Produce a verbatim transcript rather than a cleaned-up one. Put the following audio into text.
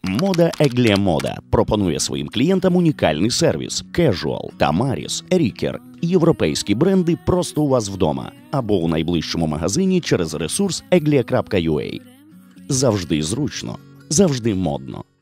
Мода Егле Мода пропонує своїм клієнтам унікальний сервіс Casual, Tamaris, Рікер. Європейські бренди просто у вас вдома або у найближчому магазині через ресурс егле крапка ю а. Завжди зручно, завжди модно.